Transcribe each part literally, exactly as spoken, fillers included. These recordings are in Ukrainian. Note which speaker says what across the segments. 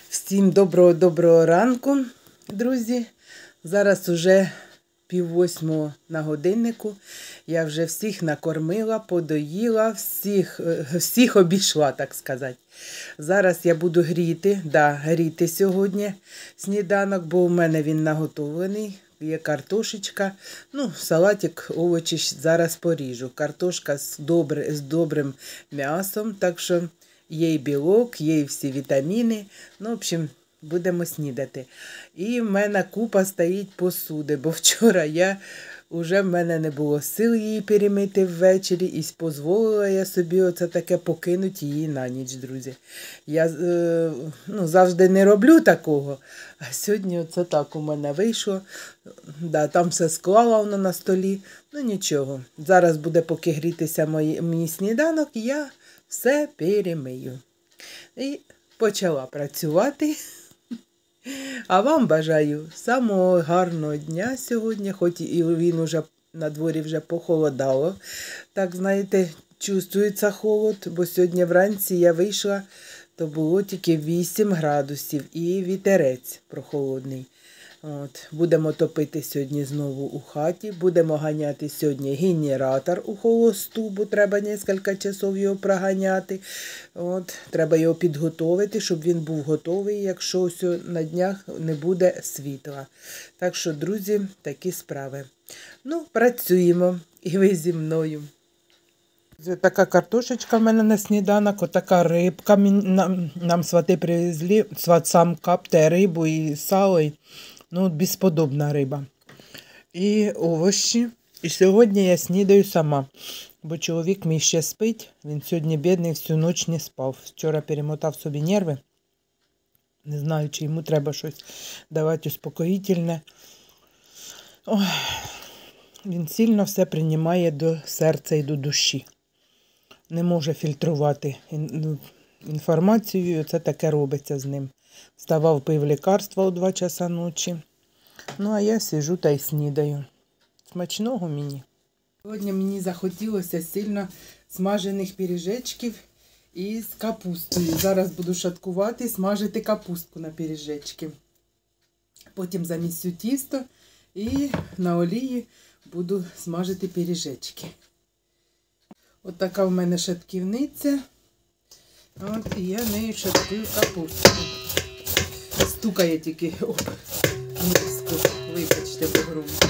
Speaker 1: Всім доброго-доброго ранку, друзі. Зараз уже пів восьмого на годиннику. Я вже всіх накормила, подоїла, всіх, всіх обійшла, так сказати. Зараз я буду гріти, да, гріти сьогодні сніданок, бо у мене він наготовлений. Є картошечка, ну, салатик, овочі зараз поріжу. Картошка з, добр, з добрим м'ясом, так що є і білок, є і всі вітаміни. Ну, в общем, будемо снідати. І в мене купа стоїть посуди, бо вчора я, вже в мене не було сил її перемити ввечері, і дозволила я собі оце таке покинути її на ніч, друзі. Я е, ну, завжди не роблю такого, а сьогодні оце так у мене вийшло. Да, там все склала воно на столі, ну нічого. Зараз буде поки грітися мій, мій сніданок, і я все перемию. І почала працювати. А вам бажаю самого гарного дня сьогодні, хоч і він уже на дворі вже похолодало. Так, знаєте, чувствується холод, бо сьогодні вранці я вийшла, то було тільки вісім градусів і вітерець прохолодний. От. Будемо топити сьогодні знову у хаті, будемо ганяти сьогодні генератор у холосту, бо треба кілька часов його проганяти. От. Треба його підготовити, щоб він був готовий, якщо ось на днях не буде світла. Так що, друзі, такі справи. Ну, працюємо, і ви зі мною. Така картошечка в мене на сніданок, отака рибка. Нам, нам свати привезли, сват сам капте рибу і сало. І, ну, безподобна риба. І овочі. І сьогодні я снідаю сама, бо чоловік мій ще спить. Він сьогодні бідний, всю ніч не спав. Вчора перемотав собі нерви. Не знаю, чи йому треба щось давати успокоїтельне. Ой, він сильно все приймає до серця і до душі. Не може фільтрувати інформацію, і це таке робиться з ним. Вставав, пив лікарства у два часа ночі. Ну, а я сиджу та й снідаю. Смачного мені. Сьогодні мені захотілося сильно смажених пиріжечків із капустою. Зараз буду шаткувати, смажити капустку на пиріжечки. Потім замісю тісто і на олії буду смажити пиріжечки. От така в мене шатківниця. От, і я нею шаткую капусту. Стукає тільки об миску. Вибачте, по-грубо.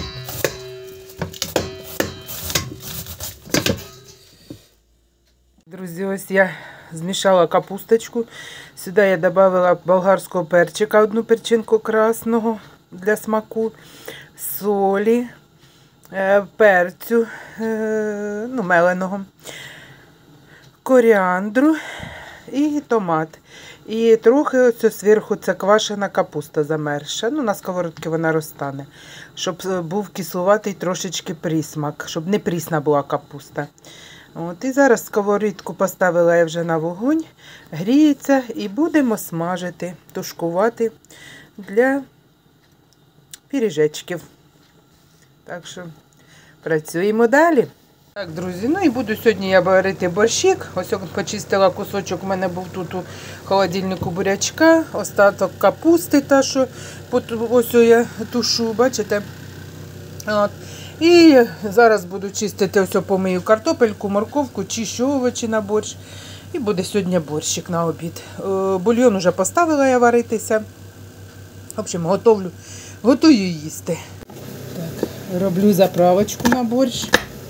Speaker 1: Друзі, ось я змішала капусточку. Сюди я додала болгарського перчика, одну перчинку красного для смаку, солі, перцю, ну, меленого, коріандру і томат. І трохи оце зверху це квашена капуста замерша. Ну, на сковородці вона розтане. Щоб був кислуватий трошечки присмак, щоб не прісна була капуста. От, і зараз сковорідку поставила я вже на вогонь, гріється, і будемо смажити, тушкувати для пиріжечків. Так що працюємо далі. Так, друзі, ну і буду сьогодні я варити борщик. Ось я почистила кусочок, у мене був тут у холодильнику бурячка, остаток капусти, та що ось я тушу, бачите? От. І зараз буду чистити, ось помию картопельку, морковку, чищу овочі на борщ. І буде сьогодні борщик на обід. Бульйон вже поставила я варитися. В общем, готовлю, готую їсти. Так, роблю заправочку на борщ.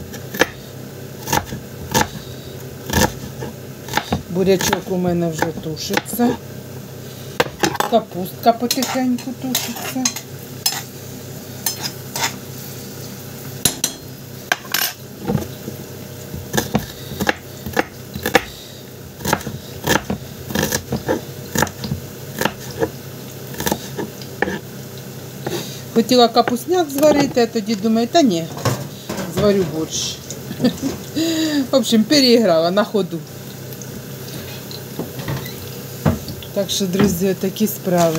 Speaker 1: Бурячок у мене вже тушиться. Капустка потихеньку тушиться. Хотіла капусняк зварити, а тоді думаю, та ні, зварю борщ. В общем, переіграла на ходу. Так що, друзі, такі справи.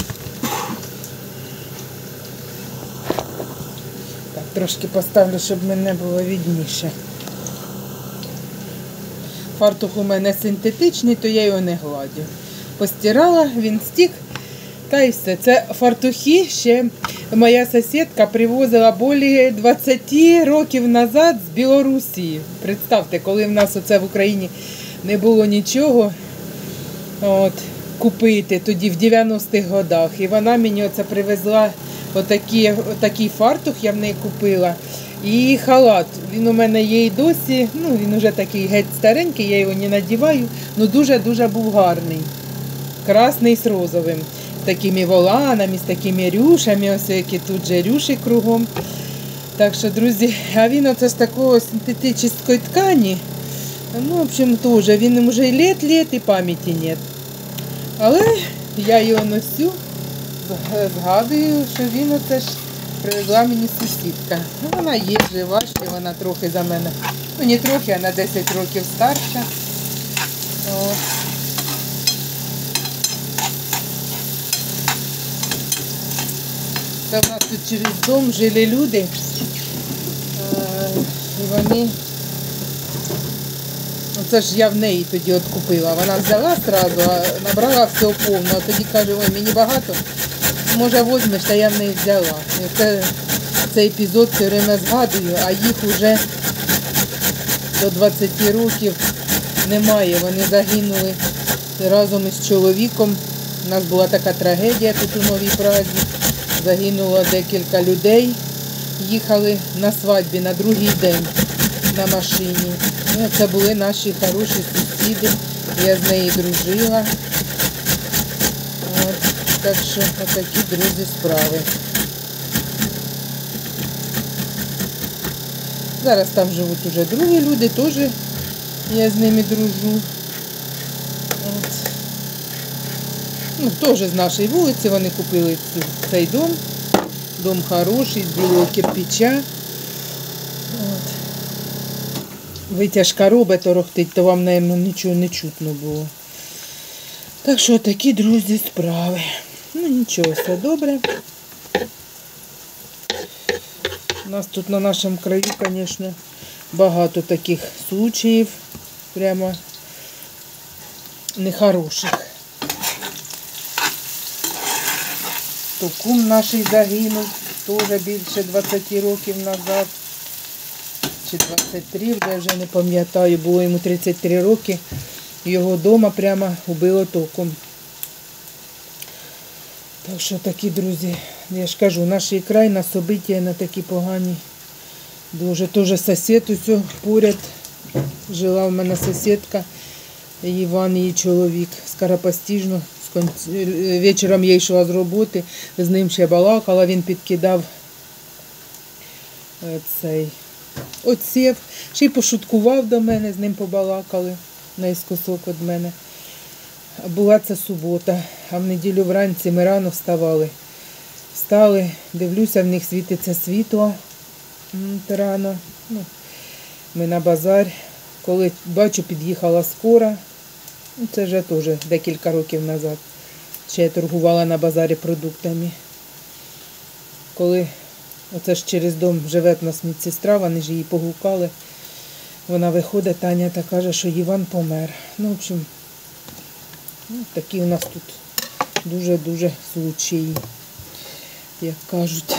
Speaker 1: Так, трошки поставлю, щоб мене було видніше. Фартух у мене синтетичний, то я його не гладю. постирала, він стік. Та й все. Це фартухи ще моя сусідка привозила більше двадцять років назад з Білорусі. Представте, коли в нас оце в Україні не було нічого от, купити, тоді в дев'яностих годах. І вона мені оце привезла отакі, отакий фартух, я в неї купила. І халат. Він у мене є і досі, ну він вже такий геть старенький, я його не надіваю, але дуже-дуже був гарний. Красний з розовим. З такими воланами, з такими рюшами, ось які тут же рюші кругом. Так що, друзі, а він оце з такого синтетичної ткані. Ну, в общем, теж, він вже і літ-літ, і пам'яті нет. Але я його носю, згадую, що він оце ж привезла мені сусідка. Ну, вона є жива, ще вона трохи за мене, ну не трохи, а на десять років старша. От. Це в нас тут через дом жили люди, і вони, це ж я в неї тоді от купила, вона взяла одразу, а набрала все повно, а тоді каже, ой, мені багато, може візьмеш, та я в неї взяла. І це, цей епізод все время згадую, а їх вже до двадцяти років немає, вони загинули разом із чоловіком. У нас була така трагедія тут у Новій Празі. Загинуло декілька людей, їхали на свадьбі на другий день на машині. Ну, це були наші хороші сусіди, я з нею дружила. От, так що такі, друзі, справи. Зараз там живуть уже другі люди, теж я з ними дружу. От. Ну, теж з нашої вулиці вони купили цей дом. Дом хороший, з білого кирпича. От. Витяжка робить, торохтить, то вам, мабуть, нічого не чутно було. Так що такі, друзі, справи. Ну нічого, все добре. У нас тут на нашому краю, звісно, багато таких случаїв, прямо нехороших. То кум наш загинув, теж більше двадцяти років назад, чи двадцять три, вже вже не пам'ятаю, було йому тридцять три роки, його вдома прямо убило током. Так що такі, друзі, я ж кажу, наш край на события на такі погані. Дуже теж сусід усьо поряд, жила в мене сусідка, Іван, її чоловік, скоропостижно. Вечором я йшла з роботи, з ним ще балакала, він підкидав цей отсів, ще й пошуткував до мене, з ним побалакали наискосок від мене. Була це субота, а в неділю вранці ми рано вставали. Встали, дивлюся, в них світиться світло рано. Ну, ми на базар, коли бачу, під'їхала скора. Це вже теж декілька років назад. Ще я торгувала на базарі продуктами. Коли оце ж через дом живе в нас медсестра, вони ж її погукали. Вона виходить, Таня, та каже, що Іван помер. Ну, в общем, ну, такі у нас тут дуже-дуже случаї, як кажуть.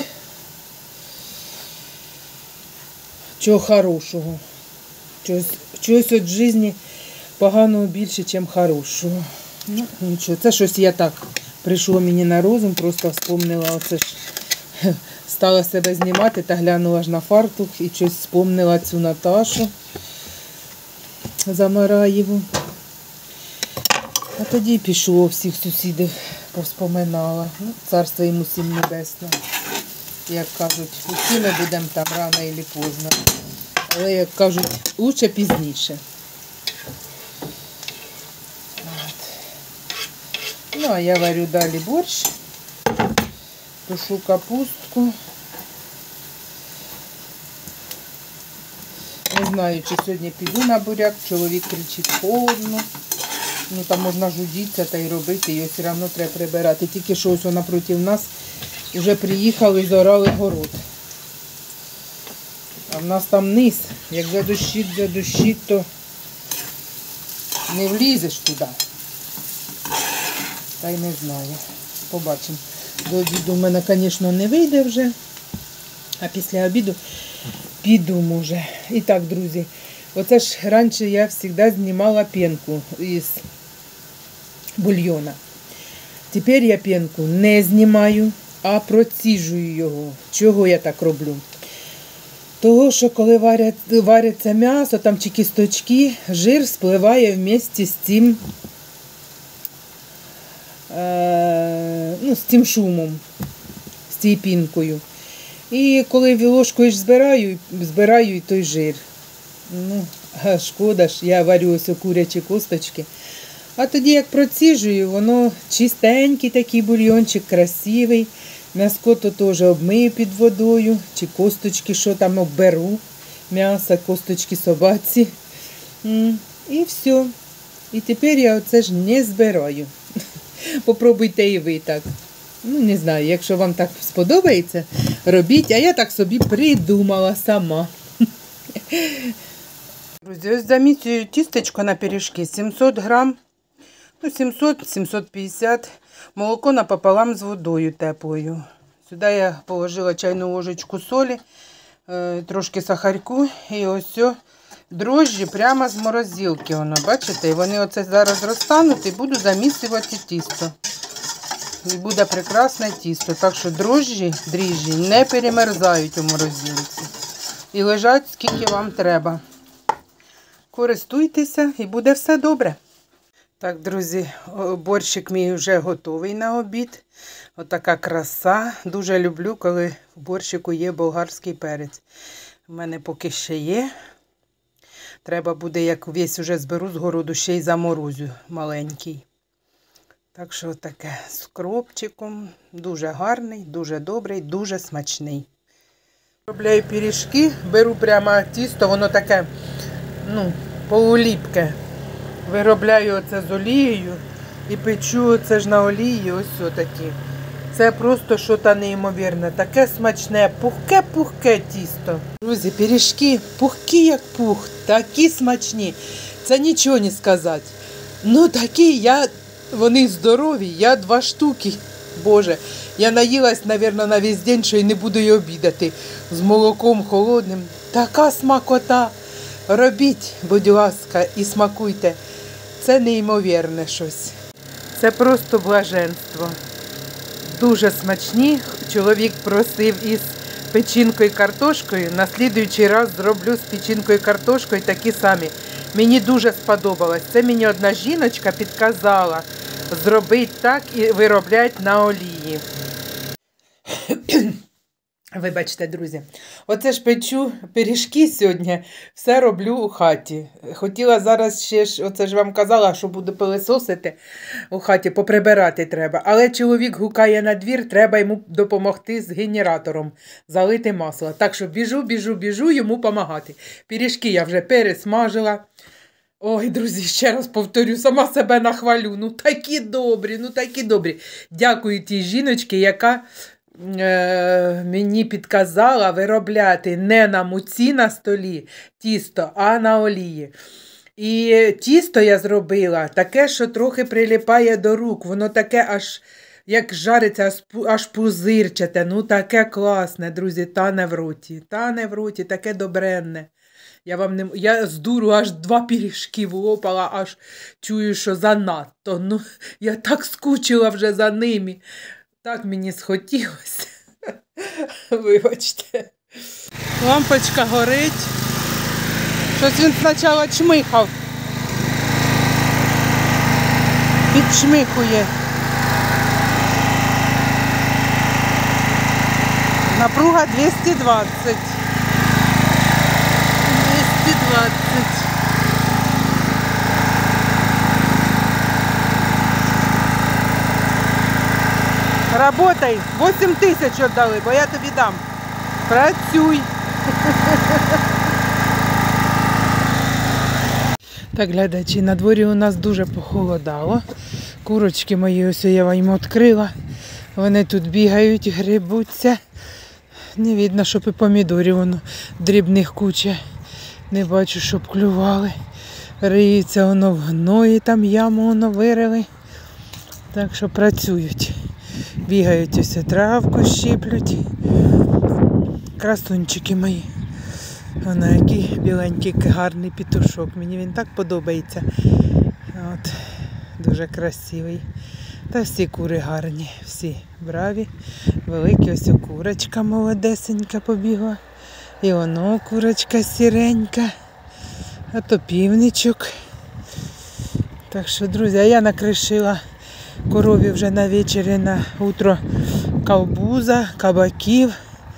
Speaker 1: Чого хорошого. Чогось, чогось від житті поганого більше, ніж хорошого. Ну, нічого, це щось я так, прийшло мені на розум, просто вспомнила, оце ж, стала себе знімати та глянула ж на фартух і щось вспомнила цю Наташу Замараєву. А тоді пішло, всіх сусідів повспоминала. Ну, царство йому всім небесне. Як кажуть, усі ми будемо там рано або поздно. Але, як кажуть, лучше пізніше. Ну, а я варю далі борщ, тушу капустку. Не знаю, чи сьогодні піду на буряк, чоловік кричить холодно. Ну, там можна жудитися та й робити, його все одно треба прибирати. Тільки що ось напроти нас вже приїхали і зорали город. А в нас там низ, як задощить, задощить, то не влізеш туди. Та й не знаю. Побачимо. До обіду в мене, звісно, не вийде вже. А після обіду піду, може. І так, друзі, оце ж раніше я завжди знімала пенку із бульйона. Тепер я пенку не знімаю, а проціжую його. Чого я так роблю? Того, що коли варять, вариться м'ясо, там чи кісточки, жир спливає вместе з цим, е, ну, з цим шумом, з цією пінкою. І коли ложкою ж збираю, збираю і той жир. Ну, а шкода ж, я варю ось курячі косточки. А тоді, як проціжую, воно чистенький такий бульйончик, красивий. М'яско то теж обмию під водою, чи косточки, що там обберу. М'ясо, косточки собаці. І все. І тепер я оце ж не збираю. Попробуйте і ви так. Ну, не знаю, якщо вам так сподобається, робіть. А я так собі придумала сама. Друзі, ось замісюю тістечко на пиріжки. сімсот грам, ну сімсот - сімсот п'ятдесят. Молоко напополам з водою теплою. Сюди я положила чайну ложечку солі, трошки сахарку і ось дрожжі прямо з морозилки. Воно, бачите? І вони оце зараз розтануть і буду замісувати тісто. І буде прекрасне тісто. Так що дрожжі, дріжджі не перемерзають у морозилці. І лежать скільки вам треба. Користуйтеся і буде все добре. Так, друзі, борщик мій вже готовий на обід. Отака краса. Дуже люблю, коли в борщику є болгарський перець. У мене поки ще є. Треба буде, як весь уже зберу з городу, ще й заморозю маленький. Так що таке з кропчиком. Дуже гарний, дуже добрий, дуже смачний. Робляю пиріжки, беру прямо тісто, воно таке, ну, полуліпке. Виробляю оце з олією і печу оце ж на олії, ось отакі. Це просто щось неймовірне, таке смачне, пухке-пухке тісто. Друзі, пиріжки пухкі як пух, такі смачні, це нічого не сказати. Ну такі, я, вони здорові, я два штуки, боже. Я наїлась, мабуть, на весь день, що й не буду й обідати. З молоком холодним, така смакота. Робіть, будь ласка, і смакуйте. Це неймовірне щось. Це просто блаженство. Дуже смачні. Чоловік просив із печінкою і картошкою. На слідуючий раз зроблю з печінкою і картошкою такі самі. Мені дуже сподобалось. Це мені одна жіночка підказала зробити так і виробляти на олії. Вибачте, друзі, оце ж печу пиріжки сьогодні, все роблю у хаті. Хотіла зараз ще ж, оце ж вам казала, що буду пилисосити у хаті, поприбирати треба. Але чоловік гукає на двір, треба йому допомогти з генератором, залити масло. Так що біжу, біжу, біжу йому допомагати. Пиріжки я вже пересмажила. Ой, друзі, ще раз повторю, сама себе нахвалю. Ну такі добрі, ну такі добрі. Дякую тій жіночці, яка е, мені підказала виробляти не на муці на столі тісто, а на олії. І тісто я зробила таке, що трохи прилипає до рук. Воно таке аж, як жариться, аж пузирчате. Ну таке класне, друзі, тане в роті. Тане в роті, таке добренне. Я вам не я з дуру аж два пиріжки влопала, аж чую, що занадто. Ну, я так скучила вже за ними. Так мені схотілося. Вибачте. Лампочка горить. Щось він спочатку чмихав. Підчмихує. Напруга двісті двадцять. двісті двадцять. Работай. вісім тисяч віддали, бо я тобі дам. Працюй. Так, глядачі, на дворі у нас дуже похолодало. Курочки мої, ось я їм відкрила. Вони тут бігають, грибуться. Не видно, щоб і помідорів воно дрібних куча. Не бачу, щоб клювали. Риються воно в гної, там яму воно вирили. Так що працюють. Бігають ось травку, щиплють. Красунчики мої. Вона який біленький, гарний петушок. Мені він так подобається. От. Дуже красивий. Та всі кури гарні, всі браві. Великі, ось курочка молодесенька побігла. І воно курочка сіренька. А то півничок. Так що, друзі, а я накришила корові вже на вечері, на утро ковбуза, кабаків.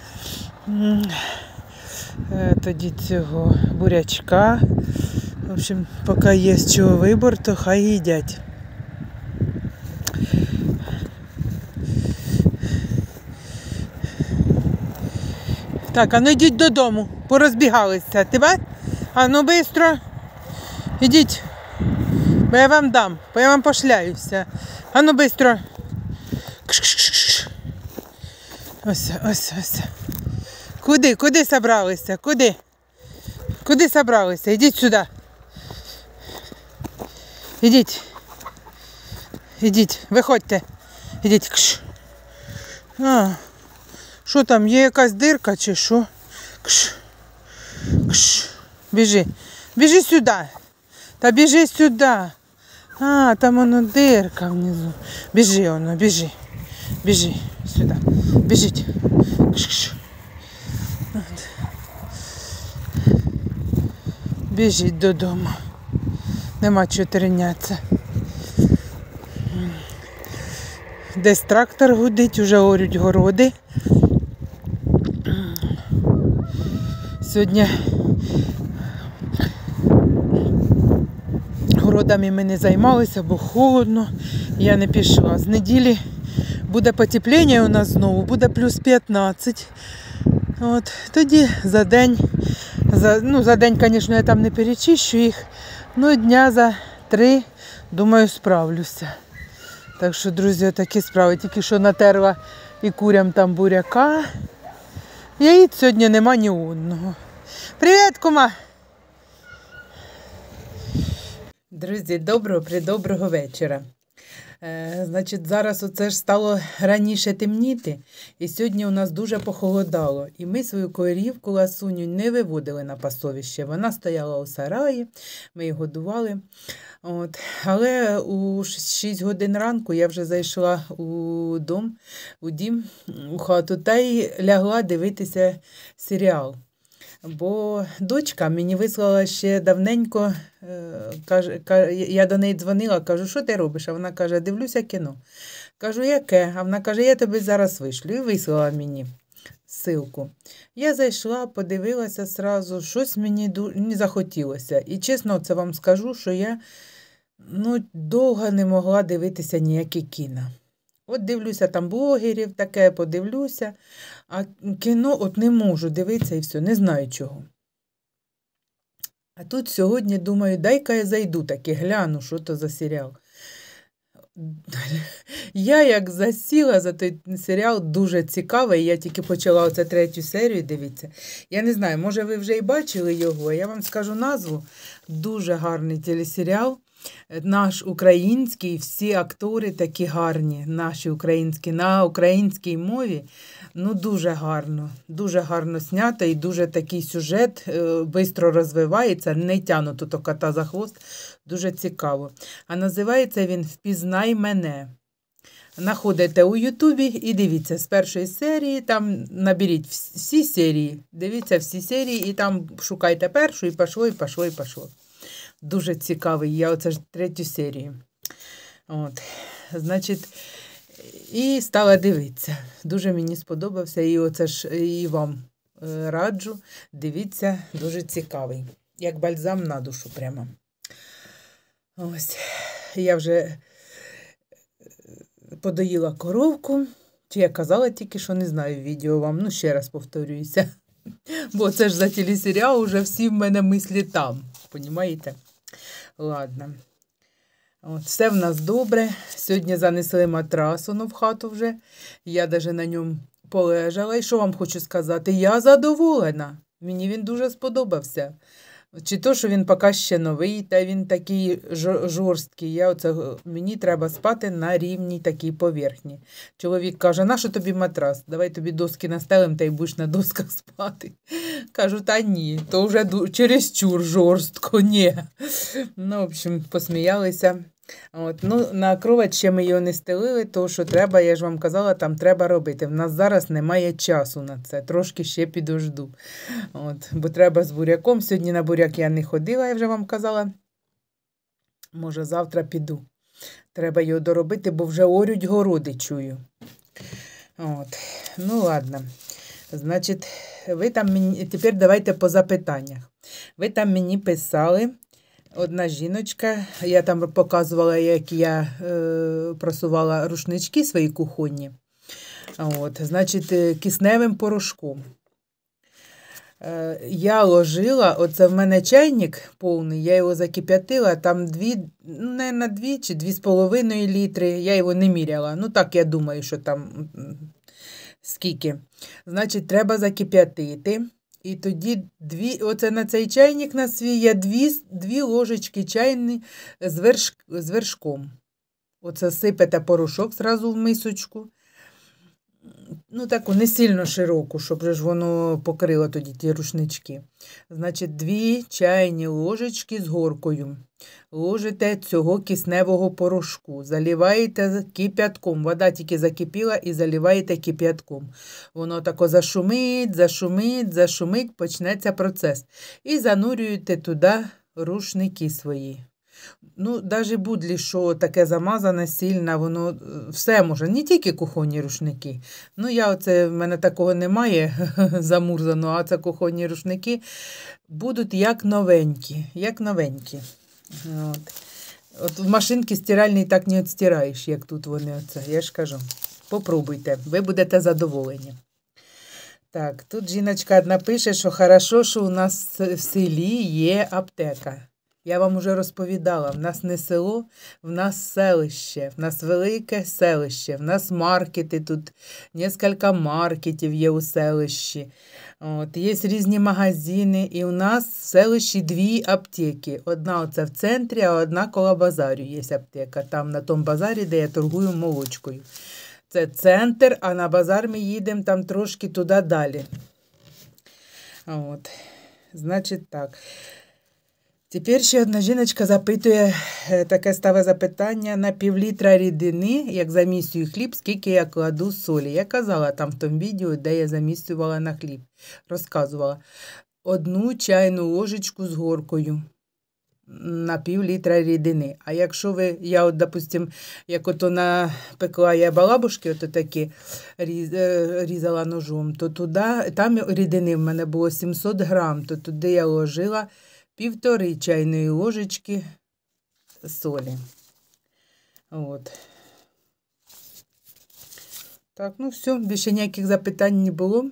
Speaker 1: Тоді цього бурячка. В общем, поки є з чого вибор, то хай їдять. Так, а ну йдіть додому, порозбігалися. Ти бачиш? А ну швидко. Ідіть, бо я вам дам, бо я вам пошляюся. А ну швидко. Ось, ось, ось. Куди, куди собралися? Куди? Куди собралися? Ідіть сюди. Ідіть. Ідіть, виходьте. Ідіть. Кш. А, що там, є якась дирка чи що? Кш. Кш. Біжи. Біжи сюди. Та біжи сюди. А, там воно дирка внизу. Біжи воно, біжи. Біжи сюди. Біжіть. Кш, кш. От. Біжіть додому. Нема чого тринятися. Десь трактор гудить, вже орють городи. Сьогодні городами ми не займалися, бо холодно. Я не пішла. З неділі буде потепління у нас знову, буде плюс п'ятнадцять. От, тоді за день, за, ну за день, звісно, я там не перечищу їх, ну дня за три, думаю, справлюся. Так що, друзі, такі справи. Тільки що натерла і курям там буряка. Яїць сьогодні нема ні одного. Привіт, кума! Друзі, доброго-придоброго вечора. Е, значить, зараз оце ж стало раніше темніти, і сьогодні у нас дуже похолодало. І ми свою корівку ласуню не виводили на пасовище. Вона стояла у сараї, ми її годували. От. Але у шість годин ранку я вже зайшла у дом, у дім, у хату, та й лягла дивитися серіал. Бо дочка мені вислала ще давненько, каже, я до неї дзвонила, кажу, що ти робиш? А вона каже, дивлюся кіно. Кажу, яке? А вона каже, я тобі зараз вишлю. І вислала мені ссылку. Я зайшла, подивилася сразу, щось мені не захотілося. І чесно це вам скажу, що я ну, довго не могла дивитися ніякі кіно. От дивлюся там блогерів, таке подивлюся, а кіно от не можу дивитися і все, не знаю чого. А тут сьогодні думаю, дай-ка я зайду таки, гляну, що то за серіал. Я як засіла за той серіал, дуже цікавий, я тільки почала оце третю серію дивитися. Я не знаю, може ви вже і бачили його, я вам скажу назву. Дуже гарний телесеріал. Наш український, всі актори такі гарні, наші українські, на українській мові, ну дуже гарно, дуже гарно знято і дуже такий сюжет, швидко розвивається, не тягну тут кота за хвост, дуже цікаво. А називається він «Впізнай мене». Находите у Ютубі і дивіться з першої серії, там наберіть всі серії, дивіться всі серії і там шукайте першу і пішло, і пішло, і пішло. Дуже цікавий, я оце ж третю серію. От, значить, і стала дивитися. Дуже мені сподобався, і оце ж і вам раджу. Дивіться, дуже цікавий. Як бальзам на душу прямо. Ось, я вже подоїла коровку. Чи я казала тільки, що не знаю відео вам. Ну, ще раз повторююся. Бо це ж за телесеріал уже всі в мене мислі там. Понімаєте? Ладно. От, все в нас добре. Сьогодні занесли матрас в хату вже. Я навіть на ньому полежала. І що вам хочу сказати? Я задоволена. Мені він дуже сподобався. Чи то, що він поки ще новий, та він такий жорсткий. Я оце, мені треба спати на рівній такій поверхні. Чоловік каже, нащо тобі матрас? Давай тобі доски настелим, та й будеш на досках спати. Кажу, та ні, то вже чересчур жорстко, ні. Ну, в общем, посміялися. От, ну, на кровать ще ми його не стелили, то що треба, я ж вам казала, там треба робити. В нас зараз немає часу на це, трошки ще підожду. От, бо треба з буряком. Сьогодні на буряк я не ходила, я вже вам казала. Може, завтра піду. Треба його доробити, бо вже орють городи, чую. От, ну ладно. Значить, ви там мені, тепер давайте по запитаннях. Ви там мені писали. Одна жіночка, я там показувала, як я е, просувала рушнички свої кухонні. От, значить, кисневим порошком. Е, я ложила, оце в мене чайник повний, я його закип'ятила, там дві, не на дві чи дві з половиною літри, я його не міряла. Ну так, я думаю, що там скільки. Значить, треба закип'ятити. І тоді дві, оце на цей чайник на свій я дві, дві ложечки чайні з, верш, з вершком. Оце сипете порошок зразу в мисочку. Ну, таку не сильно широку, щоб ж воно покрило тоді ті рушнички. Значить, дві чайні ложечки з горкою. Ложите цього кисневого порошку. Заливаєте кип'ятком. Вода тільки закипіла і заливаєте кип'ятком. Воно тако зашумить, зашумить, зашумить, почнеться процес. І занурюєте туди рушники свої. Ну, навіть будлі, що таке замазане, сильне, воно все може, не тільки кухонні рушники. Ну, я оце, в мене такого немає замурзаного, а це кухонні рушники будуть як новенькі, як новенькі. От. От в машинці стиральній так не відстираєш, як тут вони оце, я ж кажу. Попробуйте, ви будете задоволені. Так, тут жіночка одна пише, що хорошо, що у нас в селі є аптека. Я вам уже розповідала, в нас не село, в нас селище, в нас велике селище, в нас маркети, тут кілька маркетів є у селищі. От, є різні магазини, і у нас в селищі дві аптеки. Одна оце в центрі, а одна коло базарю є аптека. Там на тому базарі, де я торгую молочкою. Це центр, а на базар ми їдемо там трошки туди далі. От, значить так. Тепер ще одна жіночка запитує, таке ставить запитання, на півлітра рідини, як замісюю хліб, скільки я кладу солі. Я казала там в тому відео, де я замісювала на хліб, розказувала. Одну чайну ложечку з горкою на півлітра рідини. А якщо ви, я от, допустим, як ото напекла я балабушки, ото такі різала ножом, то туди, там рідини в мене було сімсот грам, то туди я ложила півтори чайної ложечки солі. От. Так, ну все, більше ніяких запитань не було.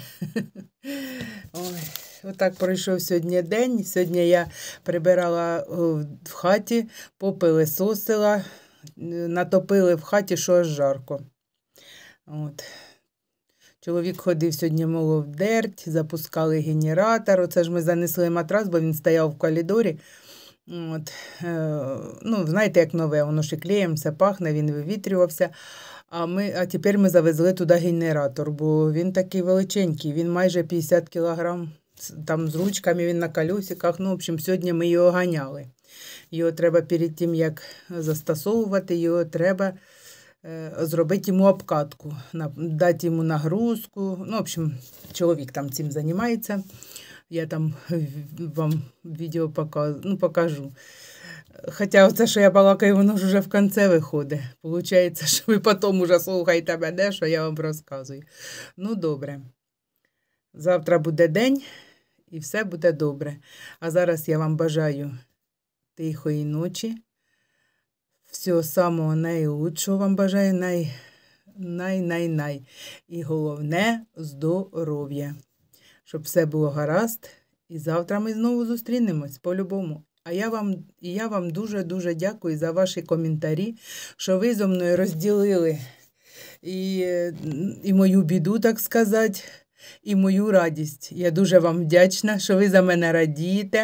Speaker 1: Ой, отак пройшов сьогодні день. Сьогодні я прибирала в хаті, попилисосила, натопили в хаті, що аж жарко. От. Чоловік ходив сьогодні, молов дерть, запускали генератор. Оце ж ми занесли матрас, бо він стояв в коридорі. От. Ну, знаєте, як нове, воно ще клеєм, все пахне, він вивітрювався. А, ми, а тепер ми завезли туди генератор, бо він такий величенький, він майже п'ятдесят кілограм, там з ручками він на колесиках. Ну, в общем, сьогодні ми його ганяли. Його треба перед тим, як застосовувати, його треба зробити йому обкатку, дати йому нагрузку. Ну, в общем, чоловік там цим займається. Я там вам відео покажу. Ну, покажу. Хоча оце, що я балакаю, воно ж вже в кінці виходить. Получається, що ви потім уже слухаєте мене, що я вам розказую. Ну, добре. Завтра буде день і все буде добре. А зараз я вам бажаю тихої ночі. Всього самого найлучшого вам бажаю, най, най, най, най. І головне – здоров'я. Щоб все було гаразд. І завтра ми знову зустрінемось, по-любому. А я вам, і я вам дуже-дуже дякую за ваші коментарі, що ви зі мною розділили і, і мою біду, так сказати, і мою радість. Я дуже вам вдячна, що ви за мене радієте.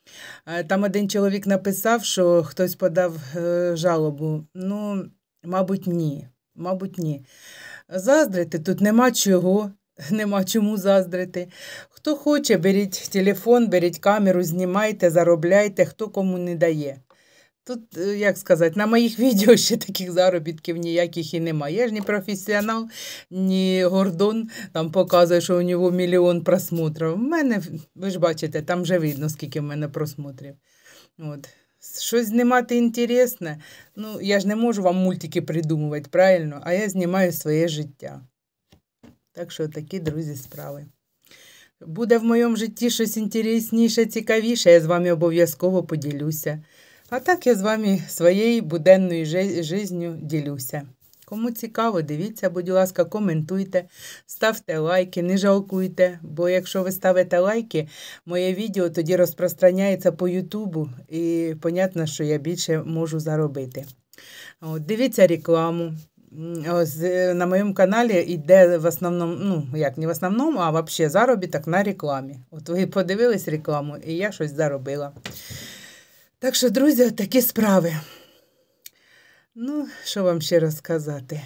Speaker 1: Там один чоловік написав, що хтось подав жалобу. Ну, мабуть, ні. Мабуть, ні. Заздрити тут нема чого, нема чому заздрити. Хто хоче, беріть телефон, беріть камеру, знімайте, заробляйте, хто кому не дає. Тут, як сказати, на моїх відео ще таких заробітків ніяких і немає. Я ж не професіонал, ні Гордон там показує, що у нього мільйон просмотрів. У мене, ви ж бачите, там вже видно, скільки в мене просмотрів. От. Щось знімати інтересне, ну, я ж не можу вам мультики придумувати, правильно? А я знімаю своє життя. Так що такі, друзі, справи. Буде в моєму житті щось інтересніше, цікавіше, я з вами обов'язково поділюся. А так я з вами своєю буденною життю ділюся. Кому цікаво, дивіться, будь ласка, коментуйте, ставте лайки, не жалкуйте, бо якщо ви ставите лайки, моє відео тоді розпространяється по Ютубу і, понятно, що я більше можу заробити. От, дивіться рекламу. Ось, на моєму каналі йде в основному, ну, як не в основному, а взагалі заробіток на рекламі. От ви подивились рекламу, і я щось заробила. Так що, друзі, такі справи. Ну, що вам ще розказати?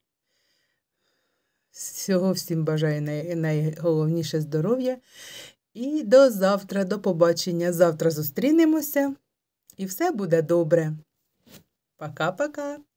Speaker 1: Всього всім бажаю най- найголовніше здоров'я. І до завтра, до побачення. Завтра зустрінемося і все буде добре. Пока-пока.